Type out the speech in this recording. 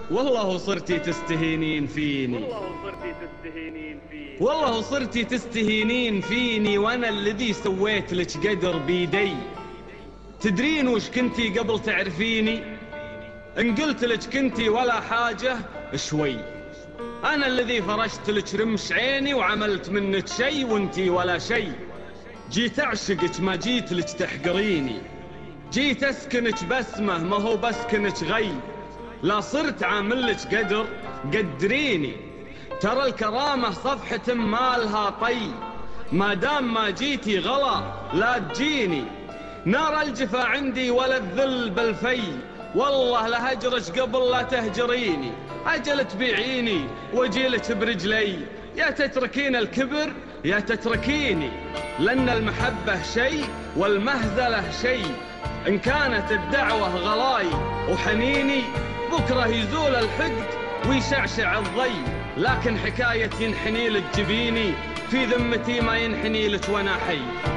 والله صرتي تستهينين فيني، والله صرتي تستهينين فيني، وانا الذي سويت لك قدر بيدي. تدرين وش كنتي قبل تعرفيني؟ ان قلت لك كنتي ولا حاجة شوي. انا الذي فرشت لك رمش عيني وعملت منك شي وانتي ولا شي. جيت اعشقك ما جيت لك تحقريني، جيت اسكنك بسمة ما هو بسكنك غي. لا صرت عاملك قدر قدريني، ترى الكرامة صفحة ما لها طي. ما دام ما جيتي غلا لا تجيني، نار الجفا عندي ولا الذل بالفي. والله لهجرك قبل لا تهجريني، أجل تبيعيني واجيلك برجلي. يا تتركين الكبر يا تتركيني، لأن المحبة شيء والمهزلة شيء. إن كانت الدعوة غلاي وحنيني، بكرة يزول الحقد ويشعشع الضي. لكن حكاية ينحني لك جبيني، في ذمتي ما ينحني لك وانا حي.